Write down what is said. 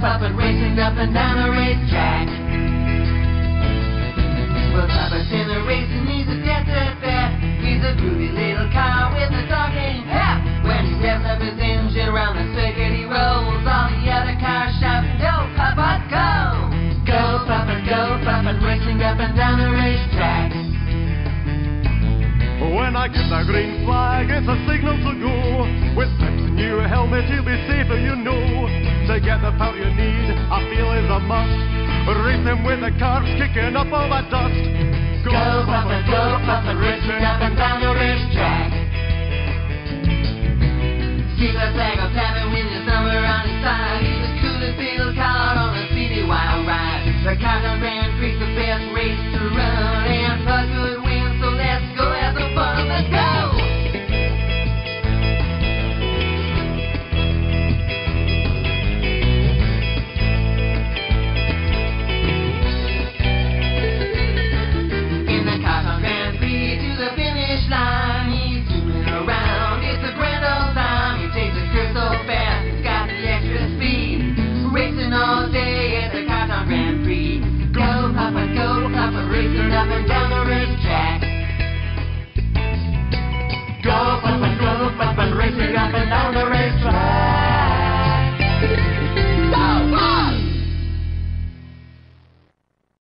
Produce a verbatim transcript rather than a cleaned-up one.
Putt-Putt racing up and down the racetrack. Well, Putt-Putt's in the race and he's a jet-set-set. He's a groovy little car with a dog named Pep. When he revs up his engine around the circuit, he rolls all the other cars shouting, "Go, Putt-Putt, go! Go, Putt-Putt, go, Putt-Putt racing up and down the racetrack." When I get the green flag, it's a signal to go. With Pep's new helmet, you'll be safer, you know. To get the power you need, I feel is a must. Racing with the cars, kicking up all that dust. Go, Putt-Putt, go, Putt-Putt racing up and down the racetrack. See the flag of tapping with his number on his side. He's the coolest little car on a speedy wild ride. The Carton Grand Prix, the best race to run, and Putt-Putt wins, so let's go have some fun. Let's go! In the Carton Grand Prix to the finish line, he's zooming around. It's a grand old time. He takes the curve so fast, he's got the extra speed. Racing all day at the Carton Grand Prix. Go, Putt-Putt, go, Putt-Putt racing up and down the racetrack. Go, Putt-Putt, go, Putt-Putt racing up and down the racetrack.